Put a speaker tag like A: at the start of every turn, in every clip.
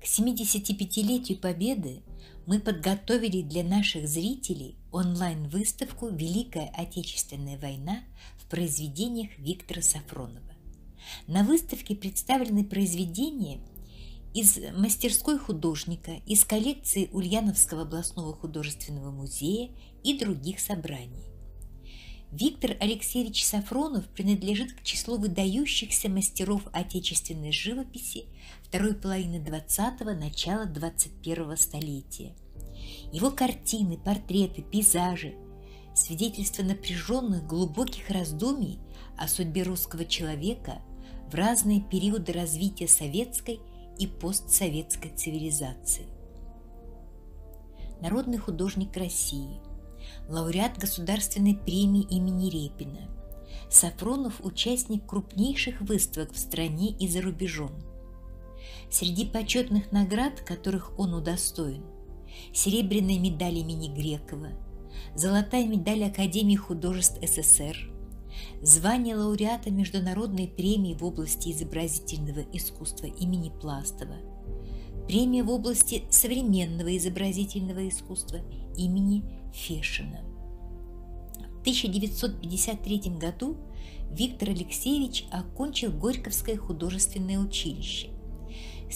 A: 75-летию Победы мы подготовили для наших зрителей онлайн-выставку «Великая Отечественная война» в произведениях Виктора Сафронова. На выставке представлены произведения из мастерской художника, из коллекции Ульяновского областного художественного музея и других собраний. Виктор Алексеевич Сафронов принадлежит к числу выдающихся мастеров отечественной живописи второй половины XX – начала XXI столетия. Его картины, портреты, пейзажи – свидетельство напряженных, глубоких раздумий о судьбе русского человека в разные периоды развития советской и постсоветской цивилизации. Народный художник России, лауреат Государственной премии имени Репина. Сафронов – участник крупнейших выставок в стране и за рубежом. Среди почетных наград, которых он удостоен: серебряная медаль имени Грекова, золотая медаль Академии художеств СССР, звание лауреата Международной премии в области изобразительного искусства имени Пластова, премия в области современного изобразительного искусства имени Фешина. В 1953 году Виктор Алексеевич окончил Горьковское художественное училище. С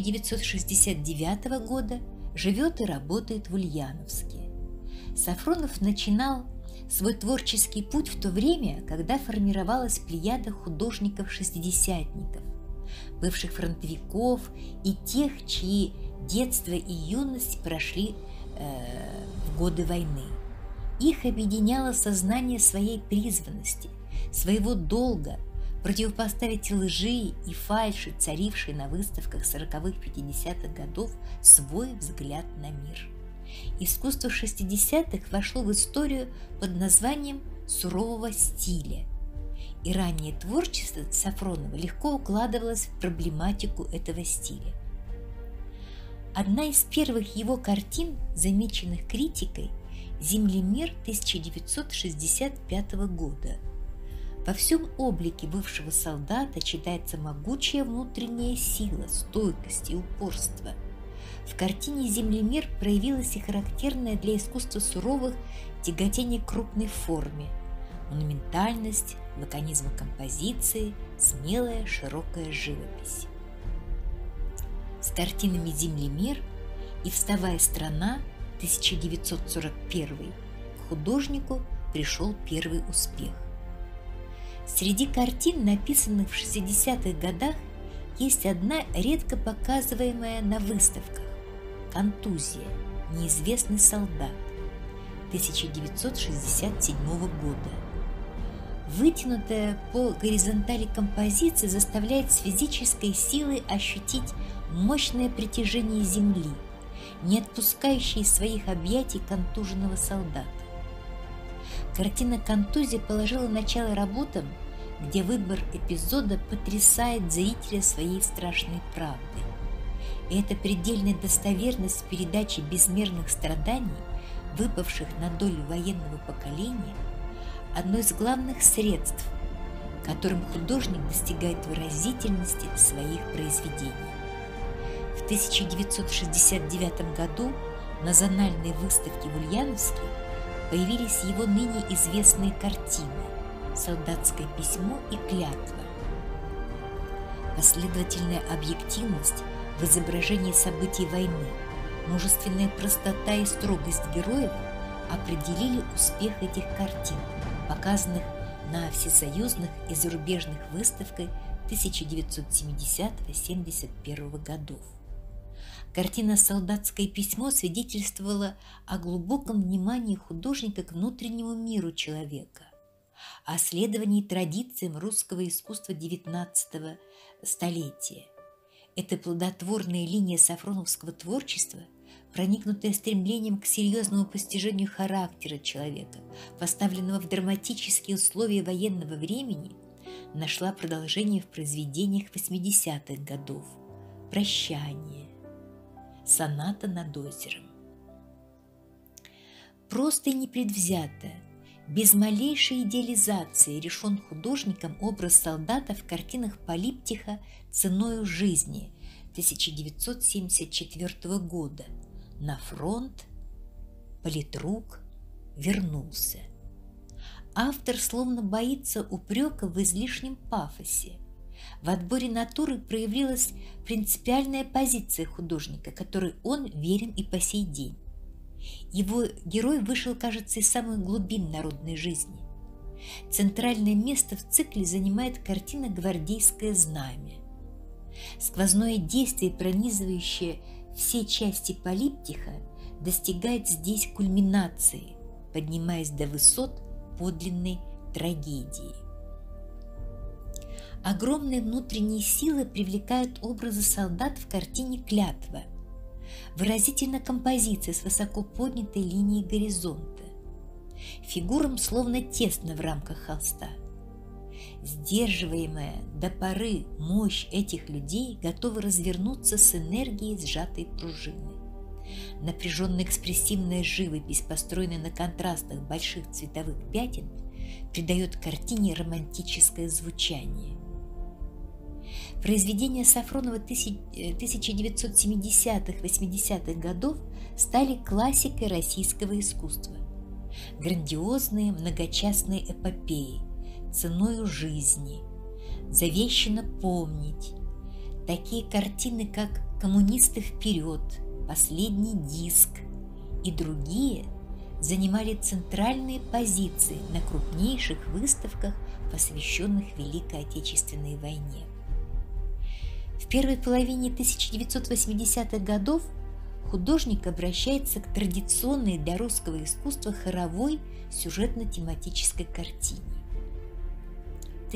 A: 1969 года живет и работает в Ульяновске. Сафронов начинал свой творческий путь в то время, когда формировалась плеяда художников-шестидесятников, бывших фронтовиков и тех, чьи детство и юность прошли в годы войны. Их объединяло сознание своей призванности, своего долга противопоставить лжи и фальши, царившей на выставках 40-х-50-х годов, свой взгляд на мир. Искусство 60-х вошло в историю под названием сурового стиля, и раннее творчество Сафронова легко укладывалось в проблематику этого стиля. Одна из первых его картин, замеченных критикой, «Землемер» 1965 года. Во всем облике бывшего солдата читается могучая внутренняя сила, стойкость и упорство. В картине «Землемер» проявилось и характерное для искусства суровых тяготение к крупной форме, монументальность, лаконизм композиции, смелая широкая живопись. С картинами «Землемер» и «Вставая страна» 1941 к художнику пришел первый успех. Среди картин, написанных в 60-х годах, есть одна редко показываемая на выставках – «Контузия. Неизвестный солдат» 1967 года. Вытянутая по горизонтали композиция заставляет с физической силой ощутить мощное притяжение земли, не отпускающее из своих объятий контуженного солдата. Картина «Контузия» положила начало работам, где выбор эпизода потрясает зрителя своей страшной правдой. И эта предельная достоверность передачи безмерных страданий, выпавших на долю военного поколения, одно из главных средств, которым художник достигает выразительности своих произведений. В 1969 году на зональной выставке в Ульяновске появились его ныне известные картины «Солдатское письмо» и «Клятва». Последовательная объективность в изображении событий войны, мужественная простота и строгость героев определили успех этих картин, показанных на всесоюзных и зарубежных выставках 1970-71 годов. Картина «Солдатское письмо» свидетельствовала о глубоком внимании художника к внутреннему миру человека, о следовании традициям русского искусства XIX столетия. Эта плодотворная линия сафроновского творчества, проникнутая стремлением к серьезному постижению характера человека, поставленного в драматические условия военного времени, нашла продолжение в произведениях 80-х годов «Прощание», «Соната над озером». Просто и непредвзято, без малейшей идеализации решен художником образ солдата в картинах Полиптиха «Ценою жизни» 1974 года. На фронт политрук вернулся. Автор словно боится упрека в излишнем пафосе. В отборе натуры проявилась принципиальная позиция художника, которой он верен и по сей день. Его герой вышел, кажется, из самых глубин народной жизни. Центральное место в цикле занимает картина «Гвардейское знамя». Сквозное действие, пронизывающее все части полиптиха, достигает здесь кульминации, поднимаясь до высот подлинной трагедии. Огромные внутренние силы привлекают образы солдат в картине «Клятва». Выразительна композиция с высоко поднятой линией горизонта. Фигурам словно тесно в рамках холста. Сдерживаемая до поры мощь этих людей готова развернуться с энергией сжатой пружины. Напряженная экспрессивная живопись, построенная на контрастах больших цветовых пятен, придает картине романтическое звучание. Произведения Сафронова 1970-80-х годов стали классикой российского искусства. Грандиозные многочастные эпопеи «Ценою жизни», «Завещано помнить», такие картины, как «Коммунисты вперед», «Последний диск» и другие занимали центральные позиции на крупнейших выставках, посвященных Великой Отечественной войне. В первой половине 1980-х годов художник обращается к традиционной для русского искусства хоровой сюжетно-тематической картине. В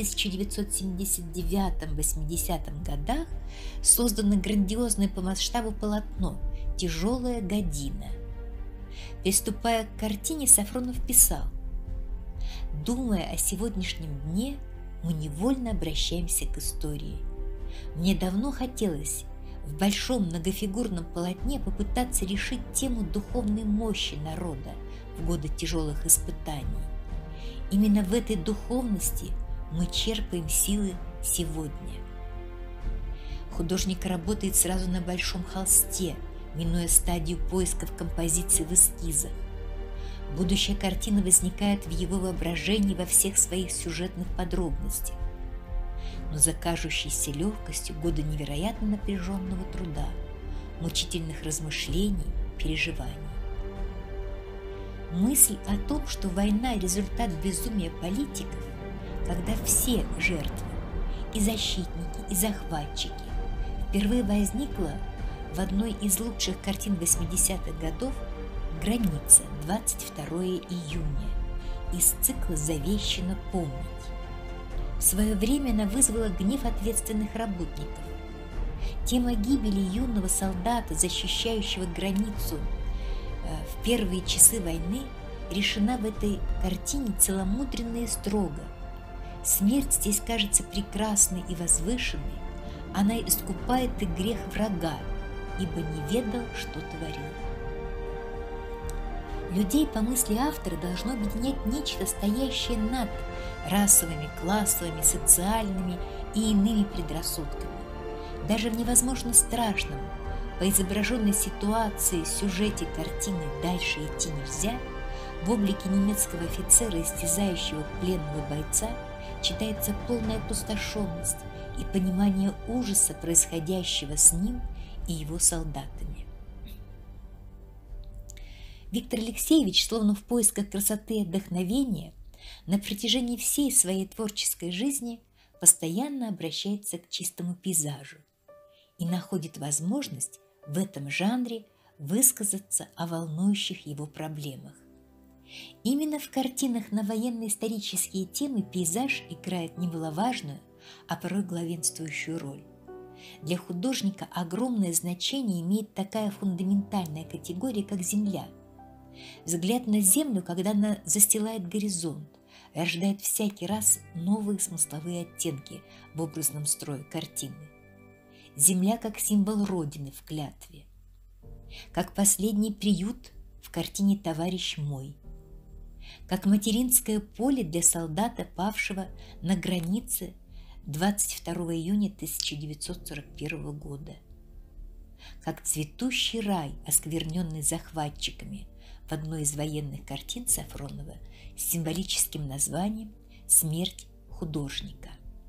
A: 1979-80 годах создано грандиозное по масштабу полотно «Тяжелая година». Приступая к картине, Сафронов писал: «Думая о сегодняшнем дне, мы невольно обращаемся к истории. Мне давно хотелось в большом многофигурном полотне попытаться решить тему духовной мощи народа в годы тяжелых испытаний. Именно в этой духовности мы черпаем силы сегодня». Художник работает сразу на большом холсте, минуя стадию поисков композиции в эскизах. Будущая картина возникает в его воображении во всех своих сюжетных подробностях. Но за кажущейся легкостью годы невероятно напряженного труда, мучительных размышлений, переживаний. Мысль о том, что война – результат безумия политиков, когда все жертвы, и защитники, и захватчики, впервые возникла в одной из лучших картин 80-х годов «Граница», 22 июня, из цикла «Завещано помнить». В свое время она вызвала гнев ответственных работников. Тема гибели юного солдата, защищающего границу в первые часы войны, решена в этой картине целомудренно и строго. Смерть здесь кажется прекрасной и возвышенной, она искупает и грех врага, ибо не ведал, что творил. Людей, по мысли автора, должно объединять нечто, стоящее над расовыми, классовыми, социальными и иными предрассудками. Даже в невозможно страшном, по изображенной ситуации, сюжете картины «Дальше идти нельзя», в облике немецкого офицера, истязающего пленного бойца, читается полная опустошенность и понимание ужаса, происходящего с ним и его солдатами. Виктор Алексеевич, словно в поисках красоты и вдохновения, на протяжении всей своей творческой жизни постоянно обращается к чистому пейзажу и находит возможность в этом жанре высказаться о волнующих его проблемах. Именно в картинах на военно-исторические темы пейзаж играет немаловажную, а порой главенствующую роль. Для художника огромное значение имеет такая фундаментальная категория, как земля. Взгляд на землю, когда она застилает горизонт, рождает всякий раз новые смысловые оттенки в образном строе картины. Земля как символ Родины в клятве, как последний приют в картине «Товарищ мой», как материнское поле для солдата, павшего на границе 22 июня 1941 года. как цветущий рай, оскверненный захватчиками, в одной из военных картин Сафронова с символическим названием «Смерть художника».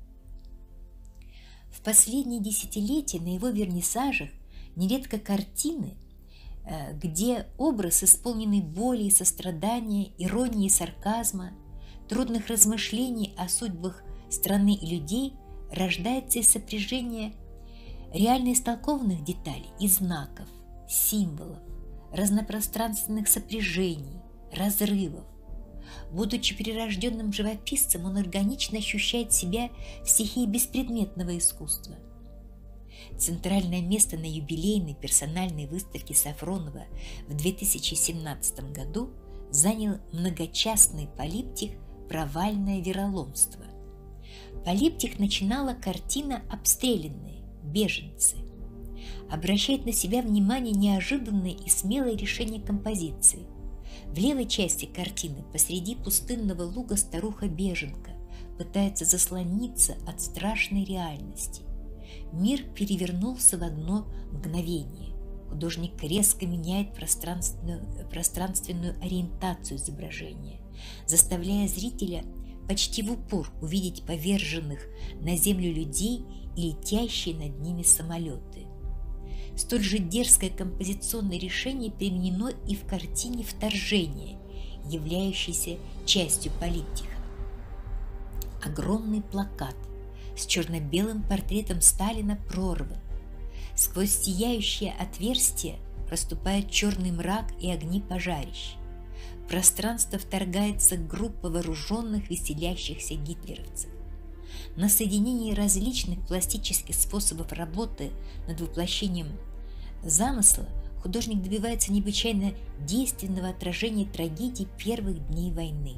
A: В последние десятилетия на его вернисажах нередко картины, где образ, исполненный боли и сострадания, иронии и сарказма, трудных размышлений о судьбах страны и людей, рождается из сопряжения реально истолкованных деталей и знаков, символов, разнопространственных сопряжений, разрывов. Будучи перерожденным живописцем, он органично ощущает себя в стихии беспредметного искусства. Центральное место на юбилейной персональной выставке Сафронова в 2017 году занял многочастный полиптих «Провальное вероломство». Полиптих начинала картина «Обстрелянные. Беженцы». Обращает на себя внимание неожиданное и смелое решение композиции. В левой части картины посреди пустынного луга старуха-беженка пытается заслониться от страшной реальности. Мир перевернулся в одно мгновение. Художник резко меняет пространственную ориентацию изображения, заставляя зрителя почти в упор увидеть поверженных на землю людей и летящие над ними самолеты. Столь же дерзкое композиционное решение применено и в картине «Вторжение», являющейся частью полиптиха. Огромный плакат с черно-белым портретом Сталина прорван. Сквозь сияющее отверстие проступает черный мрак и огни пожарищ. В пространство вторгается группа вооруженных веселящихся гитлеровцев. На соединении различных пластических способов работы над воплощением замысла художник добивается необычайно действенного отражения трагедий первых дней войны.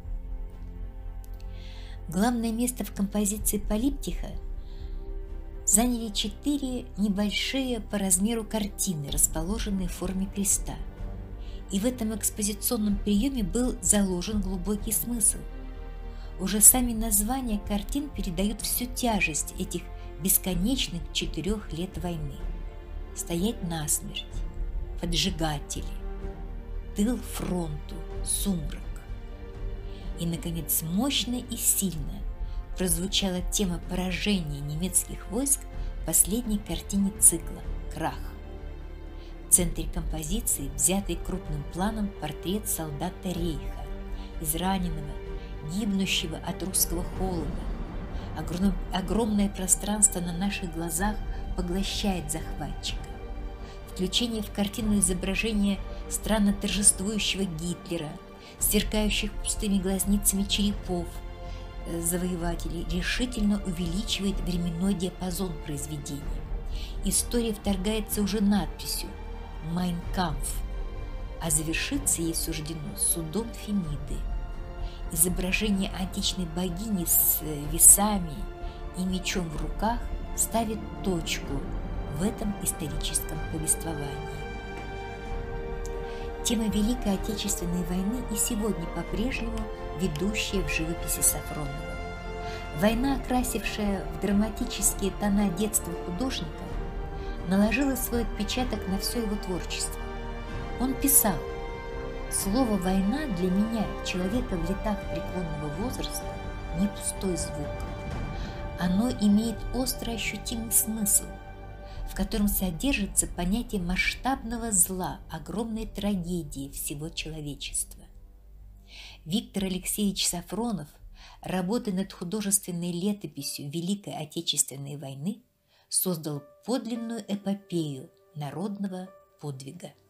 A: Главное место в композиции полиптиха заняли 4 небольшие по размеру картины, расположенные в форме креста. И в этом экспозиционном приеме был заложен глубокий смысл. Уже сами названия картин передают всю тяжесть этих бесконечных 4 лет войны. Стоять насмерть, поджигатели, тыл фронту, сумрак. И, наконец, мощно и сильно прозвучала тема поражения немецких войск в последней картине цикла «Крах». В центре композиции, взятый крупным планом, портрет солдата Рейха, израненного, гибнущего от русского холода. Огромное пространство на наших глазах поглощает захватчика. Включение в картину изображения странно торжествующего Гитлера, сверкающих пустыми глазницами черепов завоевателей, решительно увеличивает временной диапазон произведения. История вторгается уже надписью «Майн кампф», а завершиться ей суждено судом Фемиды. Изображение античной богини с весами и мечом в руках ставит точку в этом историческом повествовании. Тема Великой Отечественной войны и сегодня по-прежнему ведущая в живописи Сафронова. Война, окрасившая в драматические тона детства художника, наложила свой отпечаток на все его творчество. Он писал: «Слово «война» для меня, человека в летах преклонного возраста, не пустой звук. Оно имеет остро ощутимый смысл, в котором содержится понятие масштабного зла, огромной трагедии всего человечества». Виктор Алексеевич Сафронов, работая над художественной летописью Великой Отечественной войны, создал подлинную эпопею народного подвига.